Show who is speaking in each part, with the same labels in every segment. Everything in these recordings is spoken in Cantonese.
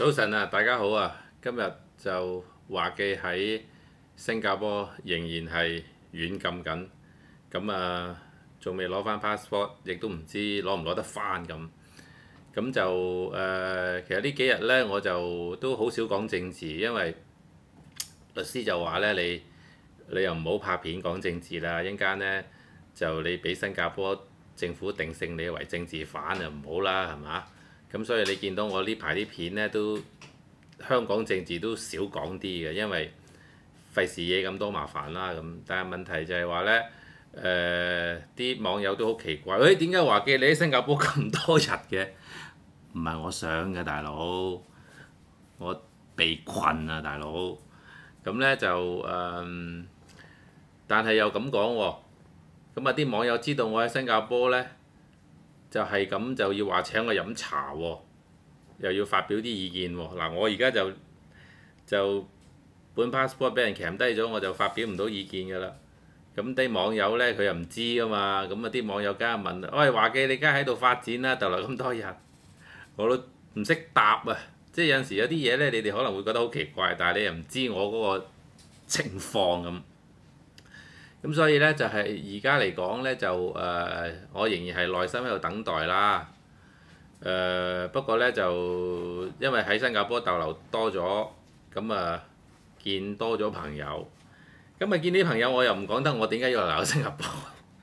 Speaker 1: 早晨啊，大家好啊！今日就話記喺新加坡仍然係軟禁緊，咁啊仲未攞翻 passport，亦都唔知攞唔攞得翻咁。咁就其實呢幾日呢，我就都好少講政治，因為律師就話呢，你又唔好拍片講政治啦，一陣間呢，就你俾新加坡政府定性你為政治犯就唔好啦，係嘛？咁所以你見到我呢排啲片呢，都香港政治都少講啲嘅，因為費事惹咁多麻煩啦咁。但係問題就係話呢，啲網友都好奇怪，喂，點解華記你喺新加坡咁多日嘅？唔係我想嘅，大佬，我被困啊，大佬。咁呢就但係又咁講喎，咁啊啲網友知道我喺新加坡呢，就係咁就要話請我飲茶喎，又要發表啲意見喎。嗱，我而家就本 passport 俾人鉗低咗，我就發表唔到意見㗎啦。咁啲網友呢，佢又唔知㗎嘛，咁啊啲網友梗係問，喂，華記你而家喺度發展啦，逗留咁多日，我都唔識答啊！即係有陣時有啲嘢呢，你哋可能會覺得好奇怪，但係你又唔知我嗰個情況咁。咁所以呢，就係而家嚟講呢，就我仍然係耐心喺度等待啦。不過呢，就因為喺新加坡逗留多咗，咁啊見多咗朋友，咁啊見啲朋友我又唔講得我點解要留喺新加坡，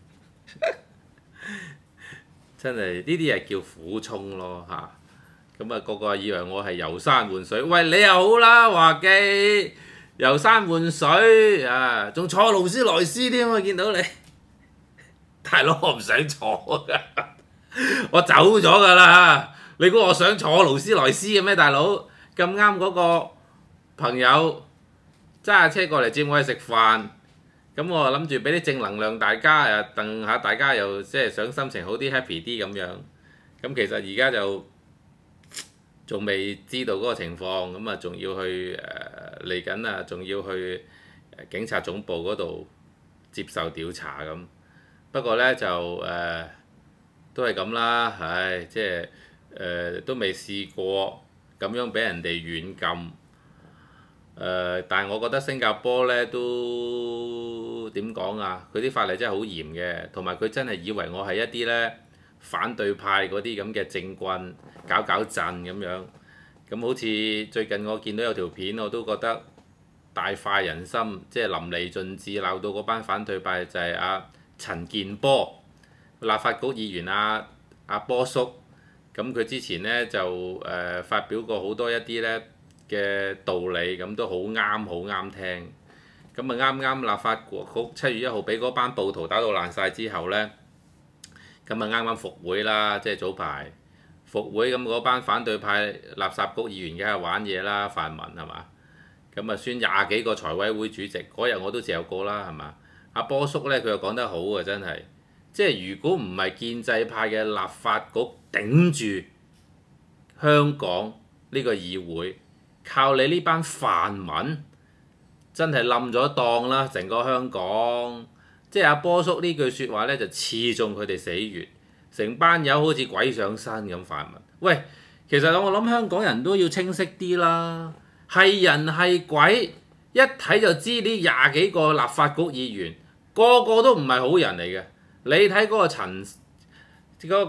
Speaker 1: 真係呢啲係叫苦衷咯嚇。咁啊個個以為我係遊山玩水，喂，你又好啦，華記遊山玩水啊，仲坐勞斯萊斯添啊！見到你，大佬我唔想坐㗎，我走咗㗎啦。你估我想坐勞斯萊斯嘅咩，大佬？咁啱嗰個朋友揸下車過嚟接我去食飯，咁我諗住俾啲正能量大家誒，戥下大家又即係想心情好啲 happy 啲咁樣。咁其實而家就仲未知道嗰個情況，咁啊仲要去嚟緊啊，仲要去警察總部嗰度接受調查咁。不過呢，就都係咁啦，唉，即係都未試過咁樣俾人哋軟禁。但係我覺得新加坡呢都點講啊？佢啲法例真係好嚴嘅，同埋佢真係以為我係一啲呢反對派嗰啲咁嘅政棍搞震咁樣。咁好似最近我見到有條片，我都覺得大快人心，即係淋漓盡致鬧到嗰班反對派就係阿陳健波立法局議員阿波叔。咁佢之前呢就發表過好多一啲呢嘅道理，咁都好啱聽。咁啊啱立法局7月1號俾嗰班暴徒打到爛晒之後呢，咁啊啱復會啦，即係早排復會，咁嗰班反對派垃圾局議員梗係玩嘢啦，泛民係嘛？咁啊宣20幾個財委會主席，嗰日我都自有過啦，係嘛？阿波叔呢，佢又講得好啊，真係，即係如果唔係建制派嘅立法局頂住香港呢個議會，靠你呢班泛民，真係冧咗檔啦！成個香港，即係阿波叔呢句説話呢，就刺中佢哋死穴。成班友好似鬼上身咁泛民，喂，其實我諗香港人都要清晰啲啦，係人係鬼，一睇就知呢20幾個立法局議員個個都唔係好人嚟嘅。你睇嗰個陳嗰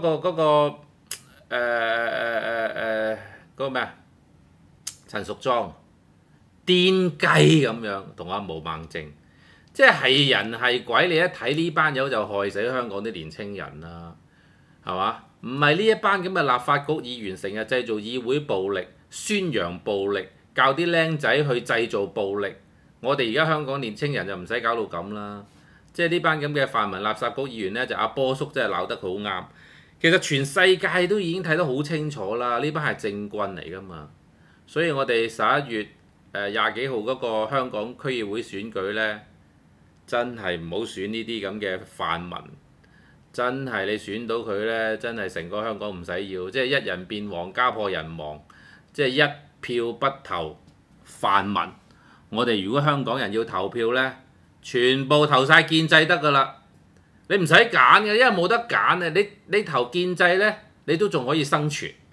Speaker 1: 個咩啊？陳淑莊癲雞咁樣同阿毛孟靜，即係人係鬼，你一睇呢班友就害死香港啲年青人啦。係嘛？唔係呢一班咁嘅立法局議員成日製造議會暴力、宣揚暴力、教啲僆仔去製造暴力。我哋而家香港年青人就唔使搞到咁啦。即係呢班咁嘅泛民垃圾局議員呢，就阿波叔真係鬧得好啱。其實全世界都已經睇得好清楚啦，呢班係政棍嚟㗎嘛。所以我哋11月20幾號嗰個香港區議會選舉呢，真係唔好選呢啲咁嘅泛民。真係你選到佢呢，真係成個香港唔使要，即係一人變王，家破人亡，即係一票不投泛民。我哋如果香港人要投票呢，全部投晒建制得㗎啦。你唔使揀嘅，因為冇得揀啊！你投建制呢，你都仲可以生存。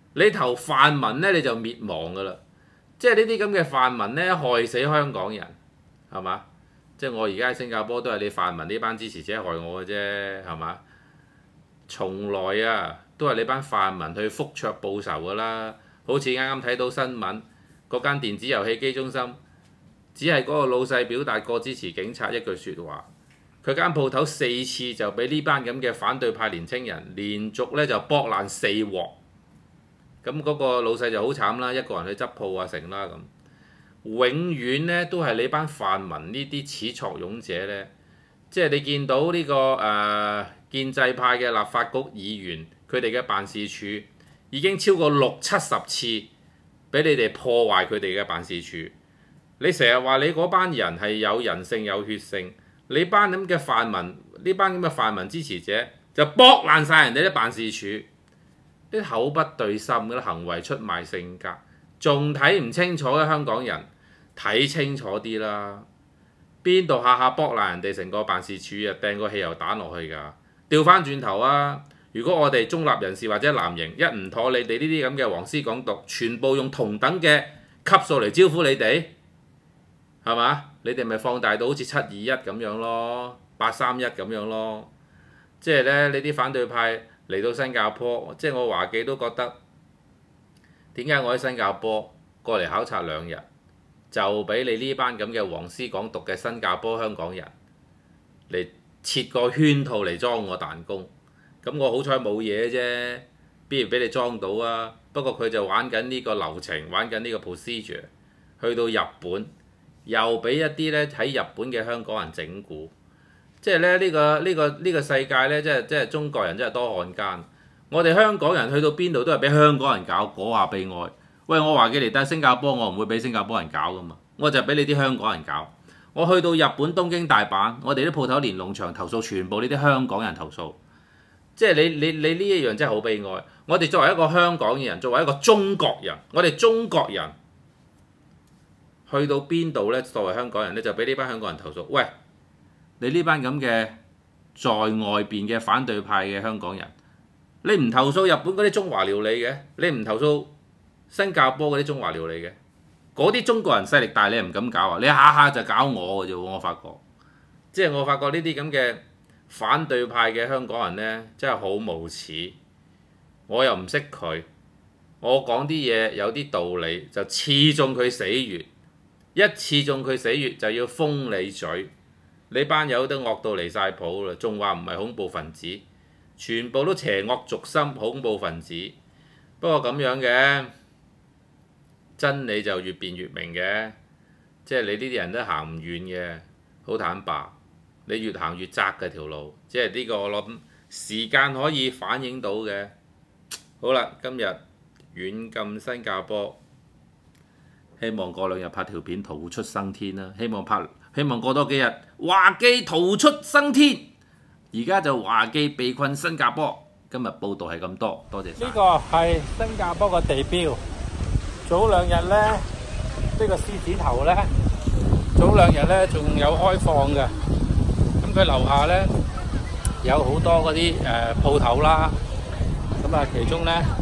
Speaker 1: 你投泛民咧你就滅亡㗎啦。即係呢啲咁嘅泛民咧害死香港人，係嘛？即係我而家喺新加坡都係你泛民呢班支持者害我嘅啫，係嘛？從來啊都係你班泛民去覆桌報仇㗎啦。好似啱啱睇到新聞，嗰間電子遊戲機中心，只係嗰個老細表達過支持警察一句説話，佢間鋪頭4次就俾呢班咁嘅反對派年青人連續咧就剝爛4鑊。咁嗰個老細就好慘啦，一個人去執鋪啊成啦咁。永遠咧都係你班泛民呢啲始作俑者咧，即係你見到呢個建制派嘅立法局議員，佢哋嘅辦事處已經超過60-70次俾你哋破壞佢哋嘅辦事處。你成日話你嗰班人係有人性有血性，你班咁嘅泛民，呢班咁嘅泛民支持者就剝爛晒人哋啲辦事處。啲口不對心嗰啲行為出賣性格，仲睇唔清楚嘅香港人，睇清楚啲啦！邊度下下剝爛人哋成個辦事處啊，掟個汽油彈落去㗎？調翻轉頭啊！如果我哋中立人士或者藍營一唔妥你哋呢啲咁嘅黃絲港獨，全部用同等嘅級數嚟招呼你哋，係嘛？你哋咪放大到好似721咁樣咯，831咁樣咯，即係咧呢啲反對派。嚟到新加坡，即係我華記都覺得點解我喺新加坡過嚟考察2日，就俾你呢班咁嘅黃絲港獨嘅新加坡香港人嚟設個圈套嚟裝我彈弓。咁我好彩冇嘢啫，邊度俾你裝到啊？不過佢就玩緊呢個流程，玩緊呢個 procedure， 去到日本又俾一啲咧喺日本嘅香港人整蠱。即係咧呢個世界咧，即係中國人真係多漢奸。我哋香港人去到邊度都係俾香港人搞，嗰下悲哀。喂，我華記嚟得新加坡，我唔會俾新加坡人搞噶嘛，我就俾你啲香港人搞。我去到日本東京大阪，我哋啲鋪頭連儂牆投訴，全部呢啲香港人投訴。即係你呢一樣真係好悲哀。我哋作為一個香港人，作為一個中國人，我哋中國人去到邊度咧？作為香港人咧，就俾呢班香港人投訴。喂！你呢班咁嘅在外邊嘅反對派嘅香港人，你唔投訴日本嗰啲中華料理嘅，你唔投訴新加坡嗰啲中華料理嘅，嗰啲中國人勢力大，你唔敢搞啊！你下下就搞我嘅啫喎！我發覺，即係我發覺呢啲咁嘅反對派嘅香港人呢，真係好無恥。我又唔識佢，我講啲嘢有啲道理，就刺中佢死穴，一刺中佢死穴就要封你嘴。你班友都惡到離晒譜啦，仲話唔係恐怖分子，全部都邪惡軸心恐怖分子。不過咁樣嘅真理就越辯越明嘅，即係你呢啲人都行唔遠嘅，好坦白。你越行越窄嘅條路，即係呢個我諗時間可以反映到嘅。好啦，今日遠近新加坡，希望過2日拍條片逃出生天啦，希望過多幾日華記逃出生天。而家就華記被困新加坡。今日報道係咁多，多謝晒。
Speaker 2: 呢個係新加坡個地標。早2日咧，呢個獅子頭咧，早2日咧仲有開放嘅。咁佢樓下咧有好多嗰啲鋪頭啦。咁啊，其中咧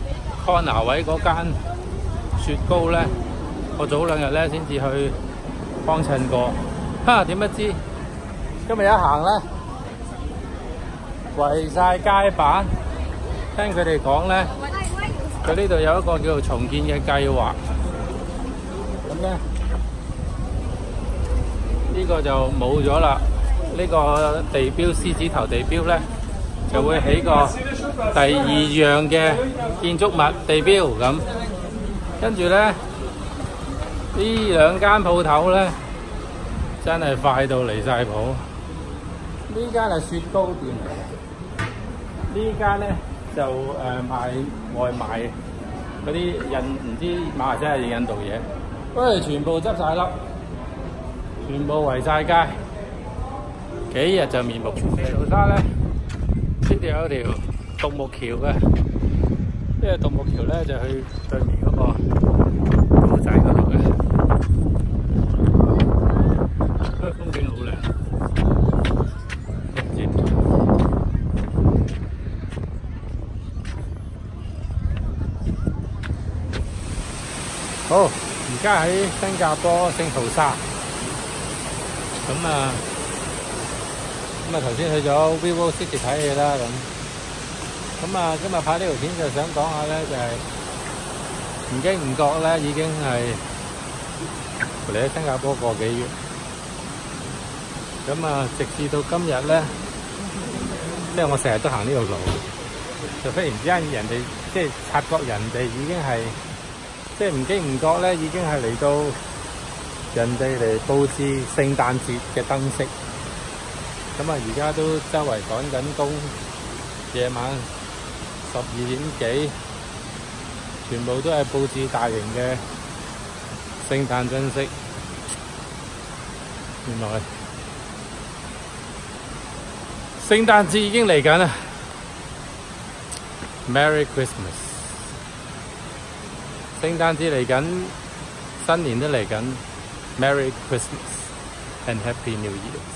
Speaker 2: corner 位嗰間雪糕咧，我早2日咧先至去幫襯過。點不知今日一行咧，圍晒街板。聽佢哋講咧，佢呢度有一個叫做重建嘅計劃。咁咧呢個就冇咗啦。呢個地標獅子頭地標咧，就會起個第2樣嘅建築物地標咁。跟住咧，呢2間鋪頭咧，真係快到離晒譜。呢間係雪糕店嚟嘅，呢間咧就賣外賣嗰啲唔知馬來西亞定印度嘢，喂，全部執晒笠，全部圍晒街，幾日就面目全非。條沙咧，呢度有條獨木橋嘅，呢個獨木橋咧就去對面嗰個島仔嗰度嘅。風景好靚， 好，而家喺新加坡聖淘沙，咁啊頭先去咗 Vivo City 睇戲啦，咁啊今日拍呢條片就想講下咧，就係唔經唔覺咧，已經係嚟咗新加坡個幾月，咁啊直至到今日咧，因為我成日都行呢條路，就忽然之間人哋即係察覺人哋已經係。即係唔經唔覺咧，已經係嚟到人哋嚟佈置聖誕節嘅燈飾。咁啊，而家都周圍趕緊工，夜晚12點幾，全部都係佈置大型嘅聖誕燈飾。原來聖誕節已經嚟緊啦 ！Merry Christmas！聖誕節嚟緊，新年都嚟緊 ，Merry Christmas and Happy New Year！